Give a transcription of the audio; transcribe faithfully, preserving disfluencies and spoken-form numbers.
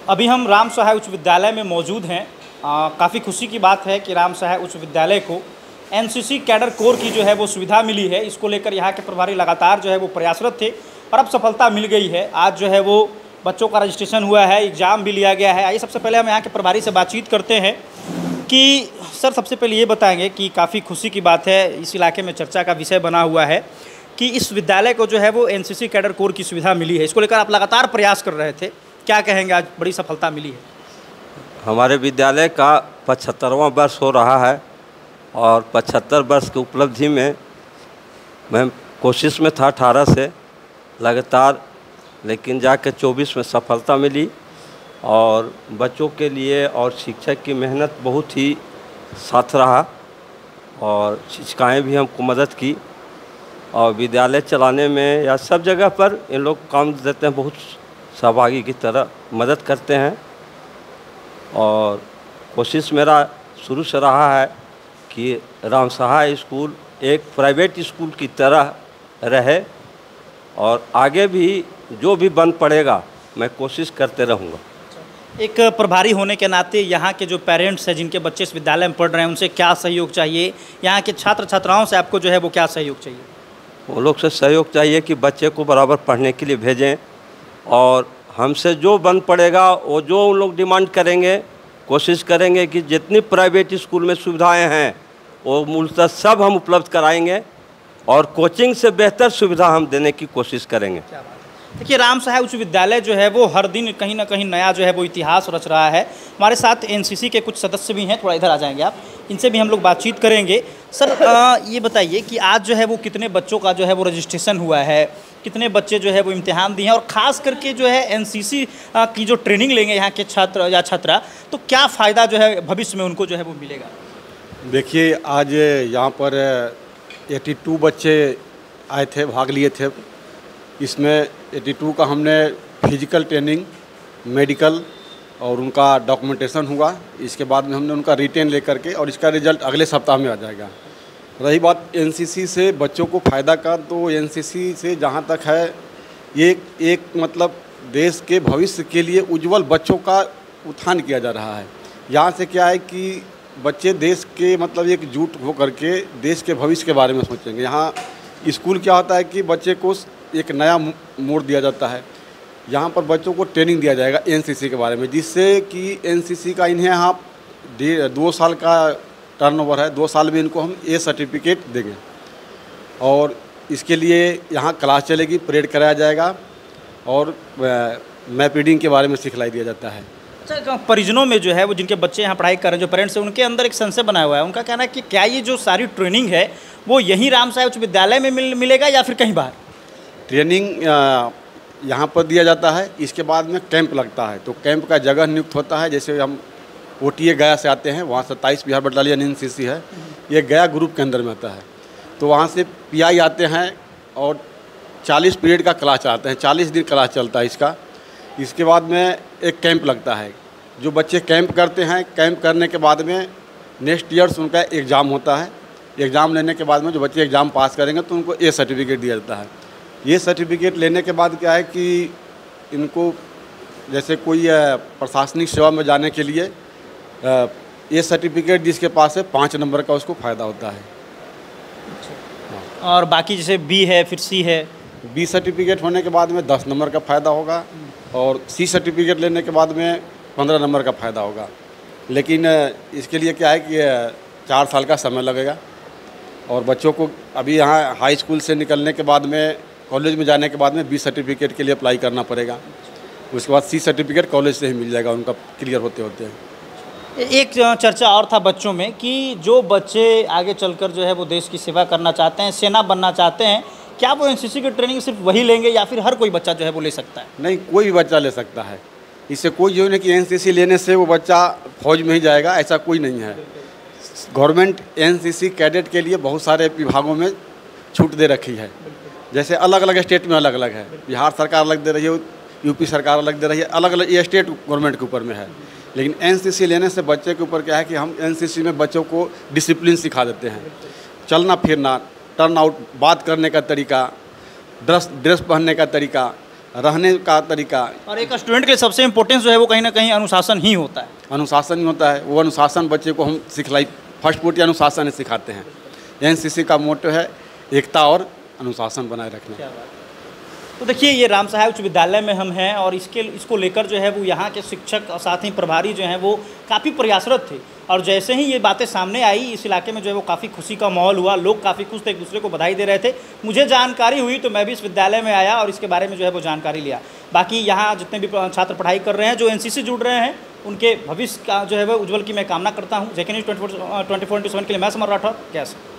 अभी हम राम सहाय उच्च विद्यालय में मौजूद हैं। काफ़ी खुशी की बात है कि राम सहाय उच्च विद्यालय को एनसीसी कैडर कोर की जो है वो सुविधा मिली है। इसको लेकर यहाँ के प्रभारी लगातार जो है वो प्रयासरत थे और अब सफलता मिल गई है। आज जो है वो बच्चों का रजिस्ट्रेशन हुआ है, एग्ज़ाम भी लिया गया है। आइए सबसे पहले हम यहाँ के प्रभारी से बातचीत करते हैं कि सर सबसे पहले ये बताएंगे कि काफ़ी खुशी की बात है, इस इलाके में चर्चा का विषय बना हुआ है कि इस विद्यालय को जो है वो एनसीसी कैडर कोर की सुविधा मिली है। इसको लेकर आप लगातार प्रयास कर रहे थे, क्या कहेंगे आज बड़ी सफलता मिली है? हमारे विद्यालय का पचहत्तरवां वर्ष हो रहा है और पचहत्तर वर्ष की उपलब्धि में मैं कोशिश में था अठारह से लगातार, लेकिन जाकर चौबीस में सफलता मिली और बच्चों के लिए और शिक्षक की मेहनत बहुत ही साथ रहा और शिक्षिकाएँ भी हमको मदद की और विद्यालय चलाने में या सब जगह पर इन लोग काम देते हैं, बहुत सहभागी की तरह मदद करते हैं। और कोशिश मेरा शुरू से रहा है कि राम सहाय स्कूल एक प्राइवेट स्कूल की तरह रहे और आगे भी जो भी बन पड़ेगा मैं कोशिश करते रहूँगा। एक प्रभारी होने के नाते यहाँ के जो पेरेंट्स हैं जिनके बच्चे इस विद्यालय में पढ़ रहे हैं उनसे क्या सहयोग चाहिए? यहाँ के छात्र छात्राओं से आपको जो है वो क्या सहयोग चाहिए? वो लोग से सहयोग चाहिए कि बच्चे को बराबर पढ़ने के लिए भेजें और हमसे जो बन पड़ेगा वो जो उन लोग डिमांड करेंगे कोशिश करेंगे कि जितनी प्राइवेट स्कूल में सुविधाएं हैं वो मूलतः सब हम उपलब्ध कराएंगे और कोचिंग से बेहतर सुविधा हम देने की कोशिश करेंगे। देखिए, राम सहाय उच्च विद्यालय जो है वो हर दिन कहीं ना कहीं नया जो है वो इतिहास रच रहा है। हमारे साथ एनसीसी के कुछ सदस्य भी हैं, थोड़ा इधर आ जाएंगे आप, इनसे भी हम लोग बातचीत करेंगे। सर आ, ये बताइए कि आज जो है वो कितने बच्चों का जो है वो रजिस्ट्रेशन हुआ है, कितने बच्चे जो है वो इम्तिहान दिए हैं और ख़ास करके जो है एनसीसी की जो ट्रेनिंग लेंगे यहाँ के छात्र या छात्रा, तो क्या फ़ायदा जो है भविष्य में उनको जो है वो मिलेगा? देखिए, आज यहाँ पर बयासी बच्चे आए थे, भाग लिए थे। इसमें बयासी का हमने फिजिकल ट्रेनिंग, मेडिकल और उनका डॉक्यूमेंटेशन हुआ। इसके बाद में हमने उनका रिटेन लेकर के और इसका रिजल्ट अगले सप्ताह में आ जाएगा। रही बात एनसीसी से बच्चों को फ़ायदा का, तो एनसीसी से जहाँ तक है ये एक मतलब देश के भविष्य के लिए उज्जवल बच्चों का उत्थान किया जा रहा है। यहाँ से क्या है कि बच्चे देश के मतलब एकजुट होकर के देश के भविष्य के बारे में सोचेंगे। यहाँ स्कूल क्या होता है कि बच्चे को एक नया मोड़ दिया जाता है, यहाँ पर बच्चों को ट्रेनिंग दिया जाएगा एनसीसी के बारे में, जिससे कि एनसीसी का इन्हें यहाँ दो साल का टर्नओवर है, दो साल में इनको हम ए सर्टिफिकेट देंगे और इसके लिए यहाँ क्लास चलेगी, परेड कराया जाएगा और मैप रीडिंग के बारे में सिखलाई दिया जाता है। अच्छा, परिजनों में जो है वो जिनके बच्चे यहाँ पढ़ाई कर रहे हैं, जो पेरेंट्स हैं, उनके अंदर एक संशय बना हुआ है। उनका कहना है कि क्या ये जो सारी ट्रेनिंग है वो यहीं राम सहाय उच्च विद्यालय में मिल मिलेगा या फिर कहीं बाहर? ट्रेनिंग यहाँ पर दिया जाता है, इसके बाद में कैंप लगता है, तो कैंप का जगह नियुक्त होता है। जैसे हम ओटीए गया से आते हैं, वहाँ सत्ताईस बिहार बटालियन एनसीसी है, ये गया ग्रुप के अंदर में आता है, तो वहाँ से पीआई आते हैं और चालीस पीरियड का क्लास चलाते हैं, चालीस दिन क्लास चलता है इसका। इसके बाद में एक कैंप लगता है, जो बच्चे कैंप करते हैं, कैंप करने के बाद में नेक्स्ट ईयर्स उनका एग्ज़ाम होता है। एग्ज़ाम लेने के बाद में जो बच्चे एग्ज़ाम पास करेंगे तो उनको ए सर्टिफिकेट दिया जाता है। ये सर्टिफिकेट लेने के बाद क्या है कि इनको जैसे कोई प्रशासनिक सेवा में जाने के लिए ये सर्टिफिकेट जिसके पास है पाँच नंबर का उसको फ़ायदा होता है। और बाकी जैसे बी है फिर सी है, बी सर्टिफिकेट होने के बाद में दस नंबर का फ़ायदा होगा और सी सर्टिफिकेट लेने के बाद में पंद्रह नंबर का फ़ायदा होगा। लेकिन इसके लिए क्या है कि चार साल का समय लगेगा और बच्चों को अभी यहाँ हाई स्कूल से निकलने के बाद में कॉलेज में जाने के बाद में बी सर्टिफिकेट के लिए अप्लाई करना पड़ेगा। उसके बाद सी सर्टिफिकेट कॉलेज से ही मिल जाएगा उनका क्लियर होते होते हैं। एक चर्चा और था बच्चों में कि जो बच्चे आगे चलकर जो है वो देश की सेवा करना चाहते हैं, सेना बनना चाहते हैं, क्या वो एनसीसी की ट्रेनिंग सिर्फ वही लेंगे या फिर हर कोई बच्चा जो है वो ले सकता है? नहीं, कोई भी बच्चा ले सकता है। इससे कोई जो है कि एनसीसी लेने से वो बच्चा फौज में ही जाएगा, ऐसा कोई नहीं है। गवर्नमेंट एनसीसी कैडेट के लिए बहुत सारे विभागों में छूट दे रखी है। जैसे अलग अलग स्टेट में अलग अलग है, बिहार सरकार अलग दे रही है, यूपी सरकार अलग दे रही है, अलग अलग ये स्टेट गवर्नमेंट के ऊपर में है। लेकिन एनसीसी लेने से बच्चे के ऊपर क्या है कि हम एनसीसी में बच्चों को डिसिप्लिन सिखा देते हैं, चलना फिरना, टर्न आउट, बात करने का तरीका, ड्रेस ड्रेस पहनने का तरीका, रहने का तरीका। और एक स्टूडेंट के लिए सबसे इम्पोर्टेंस जो है वो कहीं ना कहीं अनुशासन ही होता है। अनुशासन ही होता है, वो अनुशासन बच्चे को हम सिखलाई फर्स्ट पोटी अनुशासन ही सिखाते हैं। एनसीसी का मोटो है एकता और अनुशासन बनाए रखना। क्या बात है। तो देखिए ये राम सहाय उच्च विद्यालय में हम हैं और इसके इसको लेकर जो है वो यहाँ के शिक्षक और साथ ही प्रभारी जो हैं वो काफ़ी प्रयासरत थे और जैसे ही ये बातें सामने आई इस इलाके में जो है वो काफ़ी खुशी का माहौल हुआ, लोग काफ़ी खुश थे, एक दूसरे को बधाई दे रहे थे। मुझे जानकारी हुई तो मैं भी इस विद्यालय में आया और इसके बारे में जो है वो जानकारी लिया। बाकी यहाँ जितने भी छात्र पढ़ाई कर रहे हैं, जो एनसीसी जुड़ रहे हैं, उनके भविष्य का जो है वो उज्जवल की मैं कामना करता हूँ। JK news twenty four twenty four into seven के लिए मैं समर राठौर, कैसे।